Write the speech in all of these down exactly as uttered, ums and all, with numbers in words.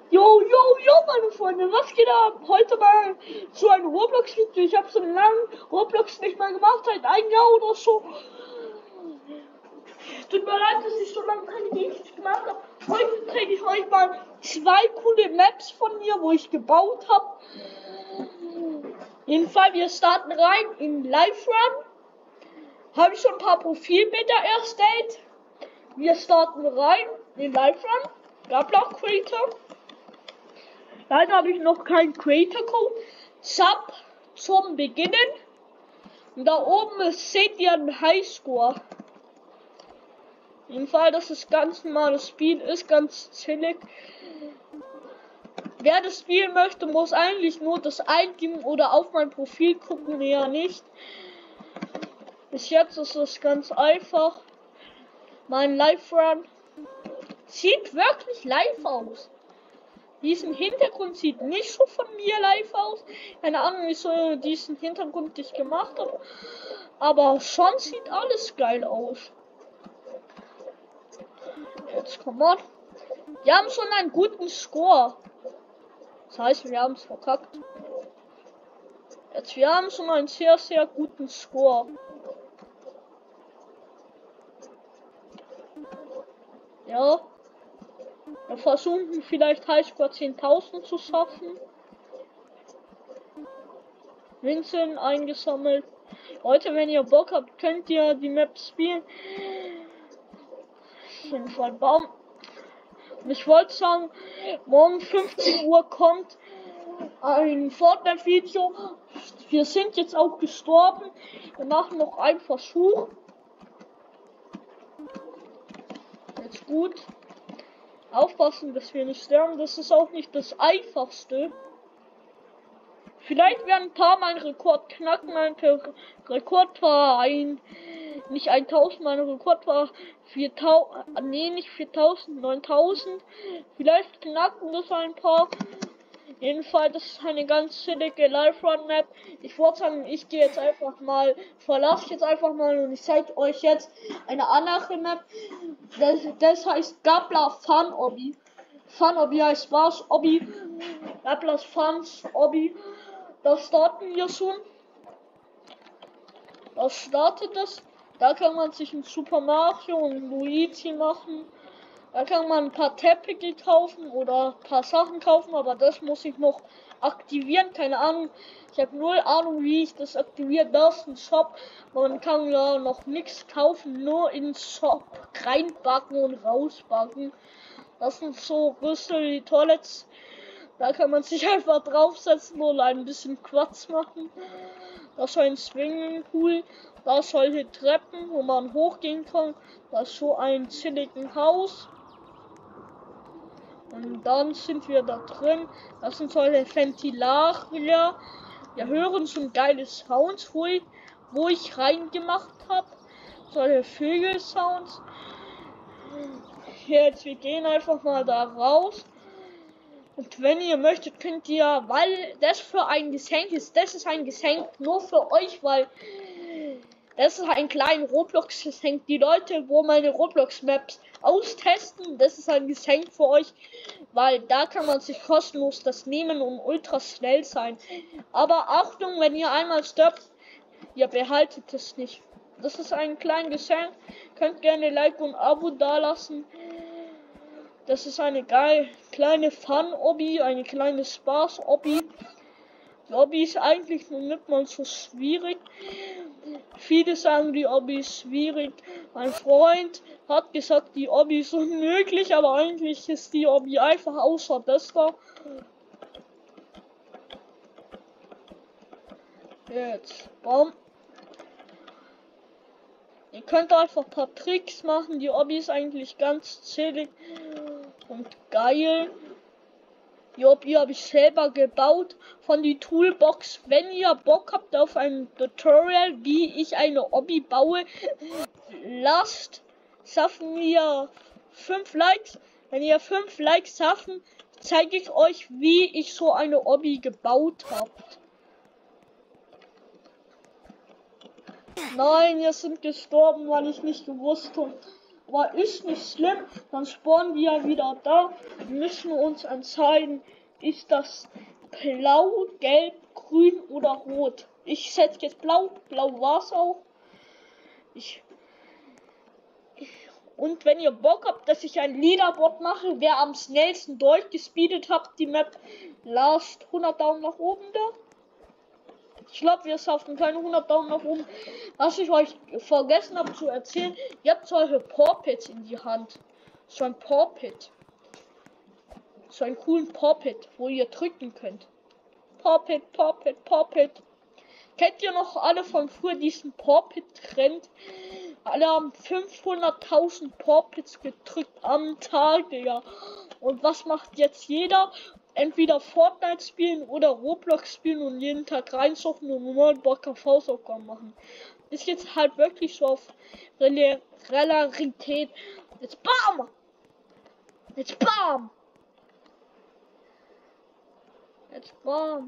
Jo, jo, jo, meine Freunde, was geht ab? Heute mal zu einem Roblox-Video. Ich habe so lange Roblox nicht mehr gemacht, seit ein Jahr oder so. Tut mir leid, dass ich so lange keine Videos gemacht habe. Heute zeige ich euch mal zwei coole Maps von mir, wo ich gebaut habe. Jedenfalls, wir starten rein in Live Run. Habe ich schon ein paar Profilbilder erstellt. Wir starten rein in Live Run. Gabler Creator. Leider habe ich noch keinen Creator Code. Sub zum Beginnen. Und da oben seht ihr einen Highscore. Jedenfalls, das ist ganz normales Spiel, ist ganz chillig. Wer das spielen möchte, muss eigentlich nur das eingeben oder auf mein Profil gucken, eher nicht. Bis jetzt ist es ganz einfach. Mein Live Run sieht wirklich live aus. Diesen Hintergrund sieht nicht so von mir live aus. Keine Ahnung, wieso diesen Hintergrund ich gemacht habe. Aber schon sieht alles geil aus. Jetzt komm on. Wir haben schon einen guten Score. Das heißt, wir haben es verkackt. Jetzt, wir haben schon einen sehr, sehr guten Score. Ja. Wir versuchen vielleicht Highscore zehntausend zu schaffen. Münzen eingesammelt. Leute, wenn ihr Bock habt, könnt ihr die Map spielen. Auf jeden Fall Baum. Und ich wollte sagen, morgen fünfzehn Uhr kommt ein Fortnite-Video. Wir sind jetzt auch gestorben. Wir machen noch einen Versuch. Jetzt gut. Aufpassen, dass wir nicht sterben. Das ist auch nicht das Einfachste. Vielleicht werden ein paar meinen Rekord knacken. Mein Rekord war ein, nicht tausend, mein Rekord war viertausend, nee, nicht viertausend, neuntausend. Vielleicht knacken das ein paar. Jedenfalls, das ist eine ganz chillige Live-Run-Map. Ich wollte sagen, ich gehe jetzt einfach mal, verlasse jetzt einfach mal und ich zeige euch jetzt eine andere Map. Das, das heißt Gabler Fun Obby. Fun Obby heißt was? Obby. Gablers Funs Obby. Da starten wir schon. Da startet es. Da kann man sich ein Super Mario und Luigi machen. Da kann man ein paar Teppiche kaufen oder ein paar Sachen kaufen, aber das muss ich noch aktivieren. Keine Ahnung. Ich habe null Ahnung, wie ich das aktiviere. Das ist ein Shop. Man kann da noch nichts kaufen, nur in den Shop reinbacken und rausbacken. Das sind so Rüssel wie Toilets. Da kann man sich einfach draufsetzen und ein bisschen Quatsch machen. Das ist ein Swimmingpool. Da ist solche Treppen, wo man hochgehen kann. Da ist so ein chilligen Haus. Und dann sind wir da drin. Das sind solche Ventilarier. Wir hören schon geile Sounds, wo ich, wo ich reingemacht habe. Solche Vögel-Sounds. Jetzt, wir gehen einfach mal da raus. Und wenn ihr möchtet, könnt ihr, weil das für ein Geschenk ist, das ist ein Geschenk nur für euch, weil das ist ein kleines Roblox-Geschenk. Die Leute, wo meine Roblox-Maps austesten, das ist ein Geschenk für euch, weil da kann man sich kostenlos das nehmen und ultra schnell sein. Aber Achtung, wenn ihr einmal stirbt, ihr behaltet es nicht. Das ist ein kleines Geschenk. Könnt gerne Like und Abo dalassen. Das ist eine geile kleine Fun-Obby, eine kleine Spaß-Obby. Die Obby ist eigentlich nur nicht mal so schwierig. Viele sagen, die Obby ist schwierig. Mein Freund hat gesagt, die Obby ist unmöglich, aber eigentlich ist die Obby einfach außer das da. Jetzt, bam. Ihr könnt einfach ein paar Tricks machen. Die Obby ist eigentlich ganz chillig und geil. Die Obby habe ich selber gebaut von die Toolbox. Wenn ihr Bock habt auf ein Tutorial, wie ich eine Obby baue, lasst, schaffen wir fünf Likes. Wenn ihr fünf Likes schaffen, zeige ich euch, wie ich so eine Obby gebaut habe. Nein, wir sind gestorben, weil ich nicht gewusst habe, Aber ist nicht schlimm, dann spawnen wir wieder da. Wir müssen uns entscheiden, ist das blau, gelb, grün oder rot. Ich setze jetzt blau, blau war es auch. Ich Und wenn ihr Bock habt, dass ich ein Leaderboard mache, wer am schnellsten durchgespeedet hat, die Map, lasst hundert Daumen nach oben da. Ich glaube, wir schaffen keine hundert Daumen nach oben. Was ich euch vergessen habe zu erzählen, ihr habt solche Pawpits in die Hand. So ein Pawpit. So einen coolen Pawpit, wo ihr drücken könnt. Pawpit, Pawpit, Pawpit. Kennt ihr noch alle von früher diesen Pawpit-Trend? Alle haben fünfhunderttausend Pawpits gedrückt am Tag, Digga. Und was macht jetzt jeder? Entweder Fortnite spielen oder Roblox spielen und jeden Tag reinsoffen und nur Bock auf Hausaufgaben machen. Ist jetzt halt wirklich so auf Rel Relarität. Jetzt BAM! Jetzt BAM! Jetzt BAM!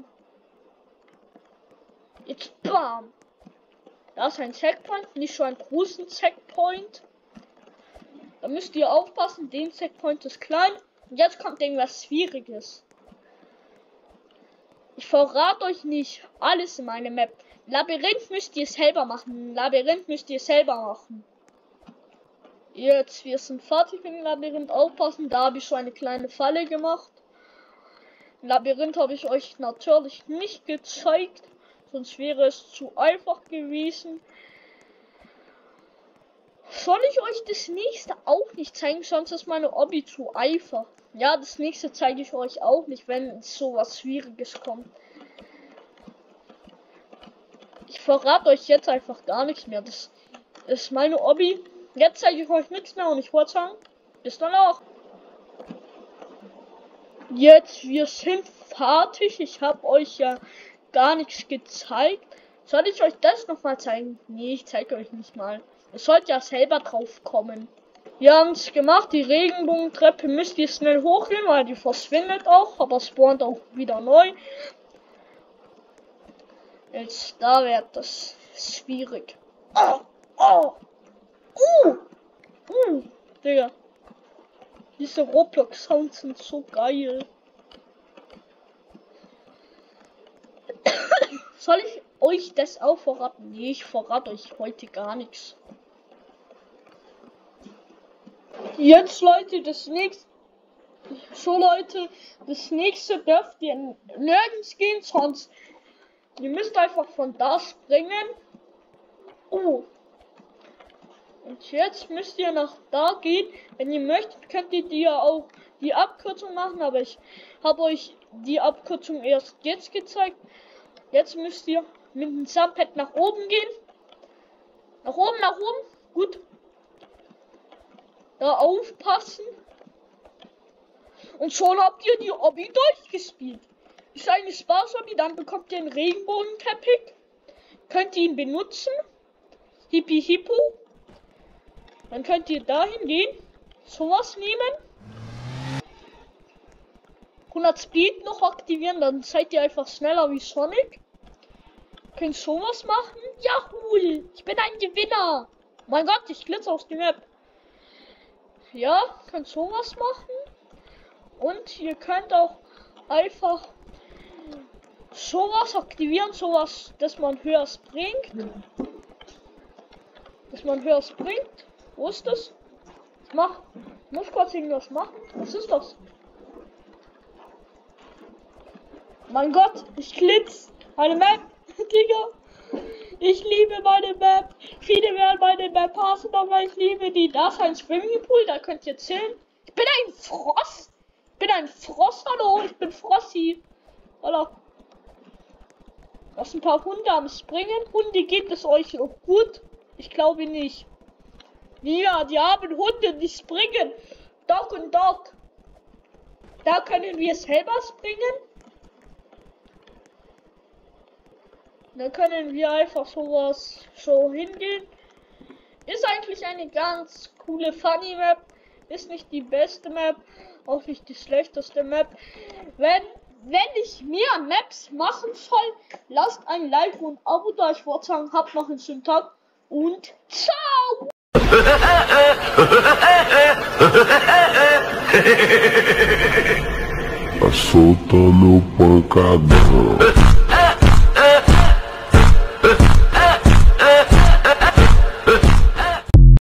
Jetzt BAM! Da ist ein Checkpoint, nicht so ein großen Checkpoint. Da müsst ihr aufpassen, den Checkpoint ist klein. Und jetzt kommt irgendwas Schwieriges. Ich verrate euch nicht alles in meiner Map. Labyrinth müsst ihr selber machen. Labyrinth müsst ihr selber machen. Jetzt, wir sind fertig mit dem Labyrinth. Aufpassen, da habe ich schon eine kleine Falle gemacht. Labyrinth habe ich euch natürlich nicht gezeigt. Sonst wäre es zu einfach gewesen. Soll ich euch das nächste auch nicht zeigen? Sonst ist meine Hobby zu einfach. Ja, das nächste zeige ich euch auch nicht, wenn so was Schwieriges kommt. Ich verrate euch jetzt einfach gar nichts mehr. Das ist meine Hobby. Jetzt zeige ich euch nichts mehr und ich wollte sagen, bis dann auch. Jetzt, wir sind fertig. Ich habe euch ja gar nichts gezeigt. Soll ich euch das nochmal zeigen? Nee, ich zeige euch nicht mal. Ihr sollt ja selber drauf kommen. Wir haben es gemacht. Die Regenbogentreppe müsst ihr schnell hochgehen, weil die verschwindet auch, aber spawnt auch wieder neu. Jetzt da wird das schwierig. Oh, oh, uh, uh, Digga. Diese Roblox-Sounds sind so geil. Soll ich euch das auch verraten? Nee, ich verrate euch heute gar nichts. Jetzt, Leute, das nächste. So, Leute, das nächste dürft ihr nirgends gehen, sonst. Ihr müsst einfach von da springen. Oh. Und jetzt müsst ihr nach da gehen. Wenn ihr möchtet, könnt ihr die ja auch die Abkürzung machen, aber ich habe euch die Abkürzung erst jetzt gezeigt. Jetzt müsst ihr mit dem Jumppad nach oben gehen. Nach oben, nach oben. Gut. Da aufpassen. Und schon habt ihr die Hobby durchgespielt. Ist eine Spaß-Hobby, dann bekommt ihr einen Regenbogenteppich. Könnt ihr ihn benutzen. Hippi Hippo. Dann könnt ihr dahin gehen. Sowas nehmen. hundert Speed noch aktivieren, dann seid ihr einfach schneller wie Sonic. Könnt sowas machen. Ja, cool. Ich bin ein Gewinner. Mein Gott, ich glitze aus der Map. Ja, könnt sowas machen. Und ihr könnt auch einfach sowas aktivieren, sowas, dass man höher springt. Dass man höher springt. Wo ist das? Ich mach. Ich muss kurz irgendwas machen. Was ist das? Mein Gott, ich glitz. Meine Map. Digga. Ich liebe meine Map. Viele werden meine Map hassen, aber ich liebe die. Da ist ein Swimmingpool, da könnt ihr chillen. Ich bin ein Frosch. Ich bin ein Frosch, hallo. Ich bin Frossi. Hallo. Da sind ein paar Hunde am Springen. Hunde, geht es euch noch gut? Ich glaube nicht. Ja, die haben Hunde, die springen. Dog und Dog. Da können wir selber springen. Da können wir einfach sowas so hingehen. Ist eigentlich eine ganz coole Funny Map. Ist nicht die beste Map, auch nicht die schlechteste Map. Wenn, wenn ich mehr Maps machen soll, lasst ein Like und ein Abo da. Ich würde sagen, habt noch einen schönen Tag und ciao! Solta meu pancadão.